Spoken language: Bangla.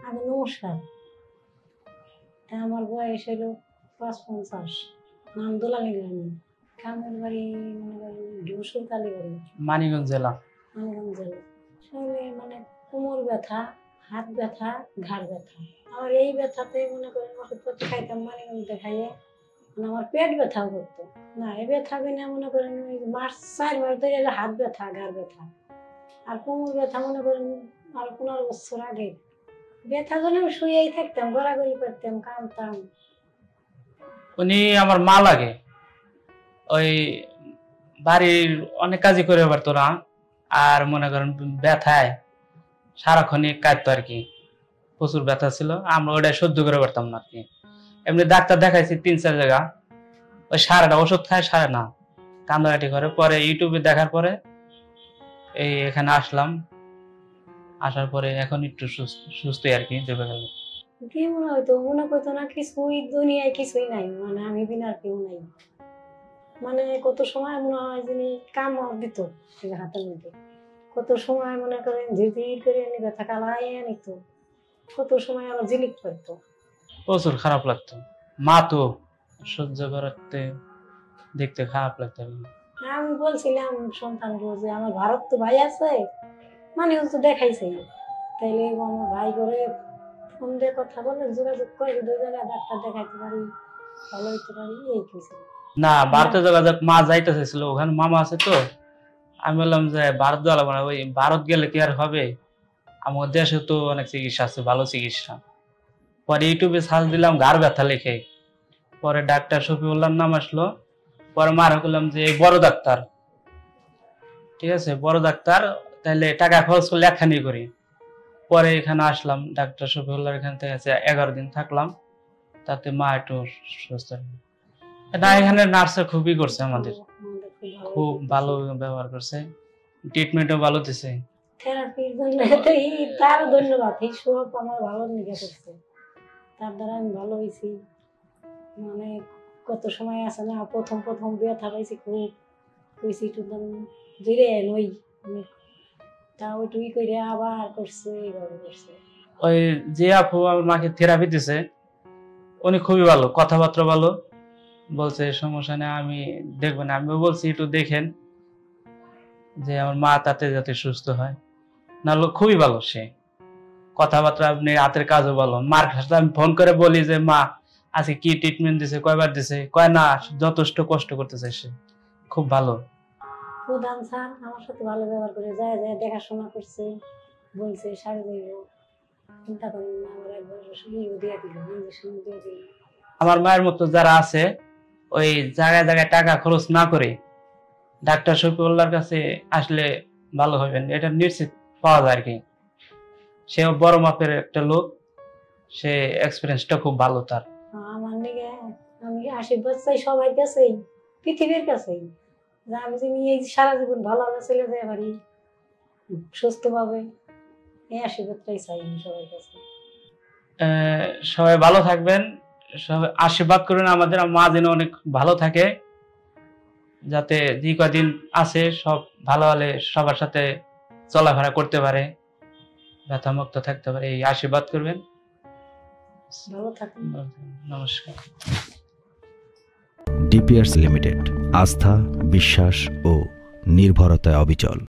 আগে নমস্কার। আমার বয়স হলো ৫৫। নাম দোলানি রানী। গ্রামের বাড়ি মনে করেন ঢিউসুর কালীবাড়ি, মানিকগঞ্জ জেলা। মানিকগঞ্জ জেলা। শরীরে মানে কোমর ব্যথা, হাত ব্যথা, ঘাড় ব্যথা। আর এই ব্যথাতে মনে করেন ওষুধপত্র খাইতাম মানিকগঞ্জ খাইয়ে, মানে আমার পেট ব্যথাও করতো না। এই ব্যথা বিনা মনে করেন ওই মাস ৪ মাস ধরে হাত ব্যথা, ঘাড় ব্যথা আর কোমর ব্যথা মনে করেন আর ১৫ বছর আগে। ব্যথা হলে শুয়েই থাকতাম, গড়াগড়ি করতাম, কাঁদতাম। উনি আমার মা লাগে। ওই বাড়ির অনেক কাজই করে পারতো না, আর মনে করেন ব্যথায় সারাক্ষণই কাঁদতো আর কি। প্রচুর ব্যথা ছিল, আমরা ওটা সহ্য করে পারতাম না আর কি। এমনি ডাক্তার দেখাইছি ৩-৪ জায়গা, ওই সারাটা ওষুধ খায়, সারে না, কান্দাকাটি করে। পরে ইউটিউবে দেখার পরে এই এখানে আসলাম, আসার পরে এখন একটু সুস্থই আর কি। দেবে গেল কি মনে হইতো, মনে করতো না কিছুই দুনিয়ায় কিছুই নাই, মানে আমি বিনা আর কেউ নাই। মানে কত সময় মনে হয় যিনি কাম দিত হাতের মধ্যে, কত সময় মনে করেন ঝিরঝির করে এনে ব্যথা কালাইয়া নিত, কত সময় আবার ঝিলিক করতো। প্রচুর খারাপ লাগতো, মা তো সহ্য করতে দেখতে খারাপ লাগতো। আমি বলছিলাম সন্তানগুলো যে আমার ভারত তো ভাই আছে, মানে ও তো দেখাইছে, তাইলে আমার ভাই করে ফোন দিয়ে কথা বলে যোগাযোগ করে ২ জায়গায় ডাক্তার দেখাইতে পারি, ভালো হইতে পারি, এই কিছু না। ভারতে যোগাযোগ মা যাইতে চাইছিল, ওখানে মামা আছে তো। আমি বললাম যে ভারত যাওয়া লাগবে না, ওই ভারত গেলে কি আর হবে, আমার দেশে তো অনেক চিকিৎসা আছে, ভালো চিকিৎসা। পরে ইউটিউবে সার্চ দিলাম ঘাড় ব্যথা লিখে, পরে ডাক্তার শফিউল্লাহর নাম আসলো। পরে মারা করলাম যে বড় ডাক্তার, ঠিক আছে, বড় ডাক্তার, তাহলে টাকা খরচ করলে একখানি করি। পরে এখানে আসলাম ডাক্তার শফিউল্লাহর এখান থেকে 11 দিন থাকলাম, তাতে মা একটু সুস্থ। না, এখানে নার্সে খুবই করছে আমাদের, খুব ভালো ব্যবহার করছে, ট্রিটমেন্টও ভালো দিছে। থেরাপির জন্য তার ধন্যবাদ, এই সব আমার ভালো লেগে করছে, তার দ্বারা আমি ভালো হয়েছি। মানে কত সময় আছে না, প্রথম ব্যথা পাইছি খুব, কইছি একটু ধীরে নই, তা ওইটুই করে আবার করছে, এইভাবে করছে। ওই যে আপু আমার মাকে থেরাপি দিছে, উনি খুবই ভালো, কথাবার্তা ভালো, বলছে সমস্যা নেই, আমি দেখবো না। আমি বলছি একটু দেখেন যে আমার মা তাতে যাতে সুস্থ হয়। না, খুবই ভালো সে, কথাবার্তা, আপনি হাতের কাজও ভালো। মার কাছে আমি ফোন করে বলি যে মা আজকে কি ট্রিটমেন্ট দিছে, কয়বার দিছে, কয় না যথেষ্ট কষ্ট করতেছে সে, খুব ভালো। প্রধান স্যার আমার সাথে ভালো ব্যবহার করে যায় যায় দেখাশোনা করছে, বলছে সারে দেব, চিন্তা করেন না, আমার একবার দিয়ে দিল, ইঞ্জেকশন দিয়ে দিল। আমার মায়ের মতো যারা আছে, ওই জায়গায় জায়গায় টাকা খরচ না করে ডাক্তার শফিউল্লাহর কাছে আসলে ভালো হবেন, এটা নিশ্চিত পাওয়া যায় আর কি। সেও বড় মাপের একটা লোক, সে এক্সপিরিয়েন্সটা খুব ভালো তার। আমার নিকে আমি আশীর্বাদ চাই সবাই কাছেই, পৃথিবীর কাছেই, যে আমি যে নিয়ে সারা জীবন ভালোভাবে চলে যাই পারি, সুস্থ ভাবে, এই আশীর্বাদটাই চাই আমি সবার কাছে। সবাই ভালো থাকবেন, সবাই আশীর্বাদ করবেন আমাদের মা যেন অনেক ভালো থাকে, যাতে যে কদিন আছে সব ভালো হলে সবার সাথে চলাফেরা করতে পারে, ব্যথামুক্ত থাকতে পারে, এই আশীর্বাদ করবেন। ভালো থাকুন। নমস্কার। ডিপিআরস লিমিটেড, আস্থা, বিশ্বাস ও নির্ভরতায় অবিচল।